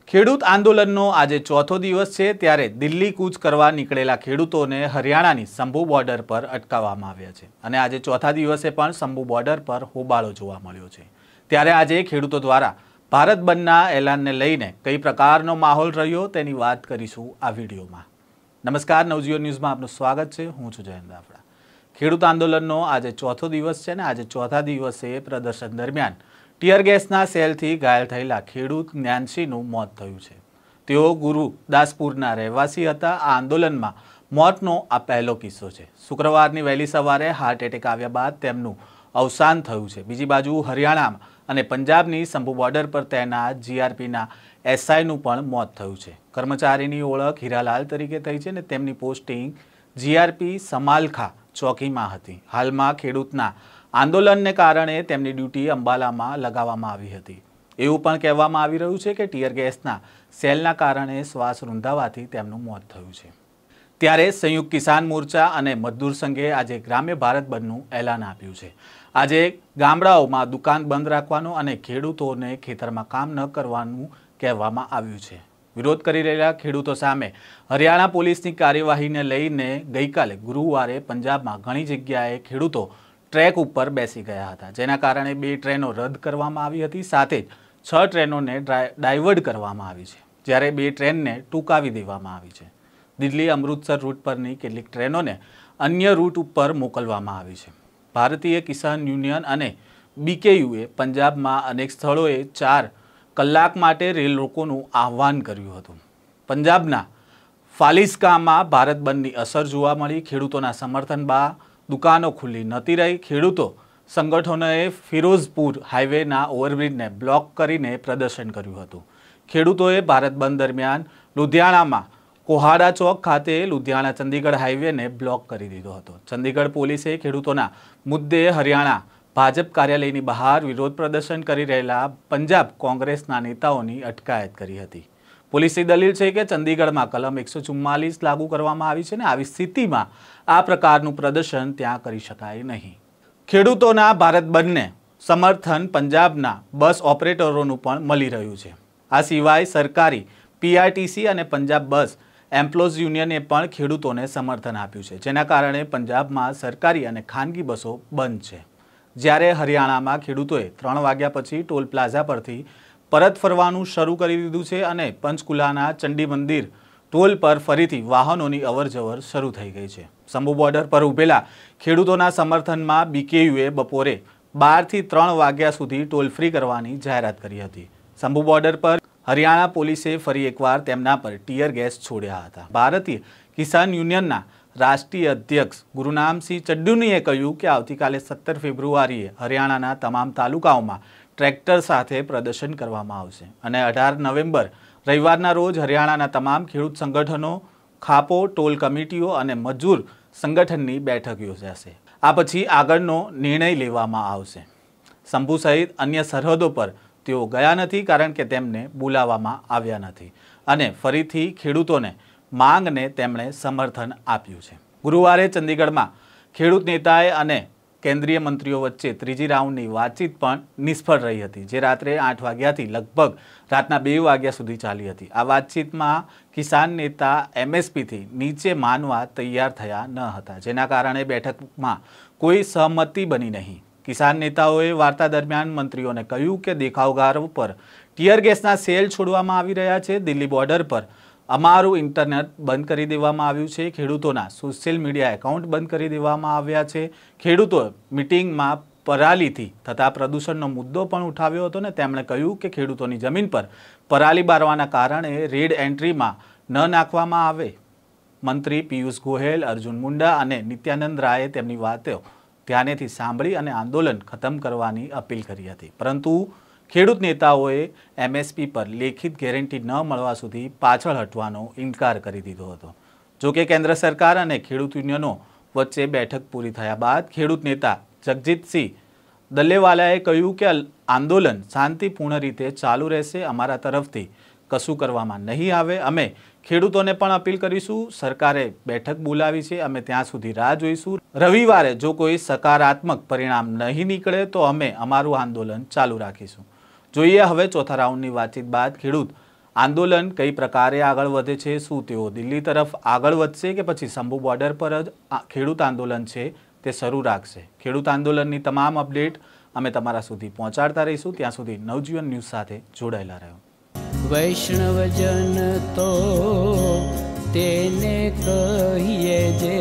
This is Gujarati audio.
ખેડૂત આંદોલનનો આજે ચોથો દિવસ છે ત્યારે દિલ્હી કૂચ કરવા નીકળેલા ખેડૂતોને હરિયાણાની શંભુ બોર્ડર પર અટકાવવામાં આવ્યા છે અને આજે ચોથા દિવસે પણ શંભુ બોર્ડર પર હોબાળો જોવા મળ્યો છે। ત્યારે આજે ખેડૂતો દ્વારા ભારત બંધના એલાનને લઈને કઈ પ્રકારનો માહોલ રહ્યો તેની વાત કરીશું આ વિડીયોમાં। નમસ્કાર, નવજીવન ન્યૂઝમાં આપનું સ્વાગત છે। હું છું જયંત દાફડા। ખેડૂત આંદોલનનો આજે ચોથો દિવસ છે અને આજે ચોથા દિવસે પ્રદર્શન દરમિયાન ટીયર ગેસના સેલથી ઘાયલ થયેલા ખેડૂત જ્ઞાનસિંહનું મોત થયું છે। તેઓ ગુરુદાસપુરના રહેવાસી હતા। આ આંદોલનમાં મોતનો આ પહેલો કિસ્સો છે। શુક્રવારની વહેલી સવારે હાર્ટ એટેક આવ્યા બાદ તેમનું અવસાન થયું છે। બીજી બાજુ હરિયાણામાં અને પંજાબની શંભુ બોર્ડર પર તૈનાત જીઆરપીના એસઆઈનું પણ મોત થયું છે। કર્મચારીની ઓળખ હીરાલાલ તરીકે થઈ છે અને તેમની પોસ્ટિંગ જીઆરપી સમાલખા ચોકીમાં હતી। હાલમાં ખેડૂતના આંદોલનને કારણે તેમની ડ્યુટી અંબાલામાં લગાવવામાં આવી હતી। એવું પણ કહેવામાં આવી રહ્યું છે કે ટીયર ગેસના સેલના કારણે શ્વાસ રૂંધાવાથી તેમનું મોત થયું છે। ત્યારે સંયુક્ત કિસાન મોરચા અને મજદૂર સંઘે આજે ગ્રામ્ય ભારત બંધનું એલાન આપ્યું છે। આજે ગામડાઓમાં દુકાન બંધ રાખવાનું અને ખેડૂતોને ખેતરમાં કામ ન કરવાનું કહેવામાં આવ્યું છે। વિરોધ કરી રહેલા ખેડૂતો સામે હરિયાણા પોલીસની કાર્યવાહીને લઈને ગઈકાલે ગુરુવારે પંજાબમાં ઘણી જગ્યાએ ખેડૂતો ટ્રેક ઉપર બેસી ગયા હતા, જેના કારણે 2 ટ્રેનો રદ કરવામાં આવી હતી। સાથે જ 6 ટ્રેનોને ડાયવર્ટ કરવામાં આવી છે, જ્યારે 2 ટ્રેનને ટૂંકાવી દેવામાં આવી છે। દિલ્હી અમૃતસર રૂટ પરની કેટલીક ટ્રેનોને અન્ય રૂટ ઉપર મોકલવામાં આવી છે। ભારતીય કિસાન યુનિયન અને બીકેયુએ પંજાબમાં અનેક સ્થળોએ 4 કલાક માટે રેલ રોકોનું આહ્વાન કર્યું હતું। પંજાબના ફાલિસ્કામાં ભારત બંધની અસર જોવા મળી। ખેડૂતોના સમર્થન બાદ દુકાનો ખુલ્લી નહોતી રહી। ખેડૂતો સંગઠનોએ ફિરોઝપુર હાઈવેના ઓવરબ્રિજને બ્લોક કરીને પ્રદર્શન કર્યું હતું। ખેડૂતોએ ભારત બંધ દરમિયાન લુધિયાણામાં કોહાડા ચોક ખાતે લુધિયાણા ચંદીગઢ હાઈવેને બ્લોક કરી દીધો હતો। ચંદીગઢ પોલીસે ખેડૂતોના મુદ્દે હરિયાણા ભાજપ કાર્યાલયની બહાર વિરોધ પ્રદર્શન કરી રહેલા પંજાબ કોંગ્રેસના નેતાઓની અટકાયત કરી હતી। પોલીસની દલીલ છે કે ચંદીગઢમાં કલમ 144 લાગુ કરવામાં આવી છે અને આવી સ્થિતિમાં આ પ્રકારનું પ્રદર્શન ત્યાં કરી શકાય નહીં। ખેડૂતોના ભારત બંધને સમર્થન પંજાબના બસ ઓપરેટરોનું પણ મળી રહ્યું છે। આ સિવાય સરકારી પીઆરટીસી અને પંજાબ બસ એમ્પ્લોઝ યુનિયને પણ ખેડૂતોને સમર્થન આપ્યું છે, જેના કારણે પંજાબમાં સરકારી અને ખાનગી બસો બંધ છે। જ્યારે હરિયાણામાં ખેડૂતોએ 3 વાગ્યા પછી ટોલ પ્લાઝા પરથી પરત ફરવાનું શરૂ કરી દીધું છે અને પંચકુલાના ચંડી મંદિર ટોલ પર ફરીથી વાહનોની અવરજવર શરૂ થઈ ગઈ છે। શંભુ બોર્ડર પર ઉભેલા ખેડૂતોના સમર્થનમાં બીકેયુએ બપોરે 12 થી 3 વાગ્યા સુધી ટોલ ફ્રી કરવાની જાહેરાત કરી હતી। શંભુ બોર્ડર પર હરિયાણા પોલીસે ફરી એકવાર તેમના પર ટીયર ગેસ છોડ્યા હતા। ભારતીય કિસાન યુનિયનના રાષ્ટ્રીય અધ્યક્ષ ગુરુનામસિંહ ચડ્ડુનીએ કહ્યું કે આવતીકાલે 17 ફેબ્રુઆરીએ હરિયાણાના તમામ તાલુકાઓમાં ટ્રેક્ટર સાથે પ્રદર્શન કરવામાં આવશે અને 18 નવેમ્બર રવિવારના રોજ હરિયાણાના તમામ ખેડૂત સંગઠનો, ખાપો, ટોલ કમિટીઓ અને મજૂર સંગઠનની બેઠક યોજાશે। આ પછી આગળનો નિર્ણય લેવામાં આવશે। શંભુ સહિત અન્ય સરહદો પર તેઓ ગયા નથી કારણ કે તેમને બોલાવવામાં આવ્યા નથી અને ફરીથી ખેડૂતોને માંગને તેમણે સમર્થન આપ્યું છે। ગુરુવારે ચંદીગઢમાં ખેડૂત નેતાએ અને કેન્દ્રીય મંત્રીઓ વચ્ચે ત્રીજી રાઉન્ડની વાતચીત પણ નિષ્ફળ રહી હતી, જે રાત્રે 8 વાગ્યાથી લગભગ રાતના 2 વાગ્યા સુધી ચાલી હતી। આ વાતચીતમાં કિસાન નેતા એમએસપીથી નીચે માનવા તૈયાર થયા ન હતા, જેના કારણે બેઠકમાં કોઈ સહમતિ બની નહીં। કિસાન નેતાઓએ વાર્તા દરમિયાન મંત્રીઓને કહ્યું કે દેખાવકારો પર ટીયર ગેસના સેલ છોડવામાં આવી રહ્યા છે। દિલ્હી બોર્ડર પર અમારું ઇન્ટરનેટ બંધ કરી દેવામાં આવ્યું છે। ખેડૂતોના સોશિયલ મીડિયા એકાઉન્ટ બંધ કરી દેવામાં આવ્યા છે। ખેડૂતોએ મિટિંગમાં પરાલીથી થતા પ્રદૂષણનો મુદ્દો પણ ઉઠાવ્યો હતો અને તેમણે કહ્યું કે ખેડૂતોની જમીન પર પરાલી બારવાના કારણે રેડ એન્ટ્રીમાં ન નાખવામાં આવે। મંત્રી પિયુષ ગોયલ, અર્જુન મુંડા અને નિત્યાનંદ રાયે તેમની વાતો ધ્યાનેથી સાંભળી અને આંદોલન ખતમ કરવાની અપીલ કરી હતી, પરંતુ ખેડૂત નેતાઓએ એમએસપી પર લેખિત ગેરંટી ન મળવા સુધી પાછળ હટવાનો ઇનકાર કરી દીધો હતો। જોકે કેન્દ્ર સરકાર અને ખેડૂત યુનિયનો વચ્ચે બેઠક પૂરી થયા બાદ ખેડૂત નેતા જગજીતસિંહ દલ્લેવાલાએ કહ્યું કે આંદોલન શાંતિપૂર્ણ રીતે ચાલુ રહેશે। અમારા તરફથી કશું કરવામાં નહીં આવે। અમે ખેડૂતોને પણ અપીલ કરીશું, સરકારે બેઠક બોલાવી છે, અમે ત્યાં સુધી રાહ જોઈશું। રવિવારે જો કોઈ સકારાત્મક પરિણામ નહીં નીકળે તો અમે અમારું આંદોલન ચાલુ રાખીશું। જોઈએ હવે ચોથા રાઉન્ડની વાતચીત બાદ ખેડૂત આંદોલન કઈ પ્રકારે આગળ વધે છે, શું તેઓ દિલ્હી તરફ આગળ વધશે કે પછી શંભુ બોર્ડર પર જ ખેડૂત આંદોલન છે તે શરૂ રાખશે? ખેડૂત આંદોલનની તમામ અપડેટ અમે તમારા સુધી પહોંચાડતા રહીશું. ત્યાં સુધી નવજીવન ન્યૂઝ સાથે જોડાયેલા રહો. વૈષ્ણવજન તો તેને કહીએ જે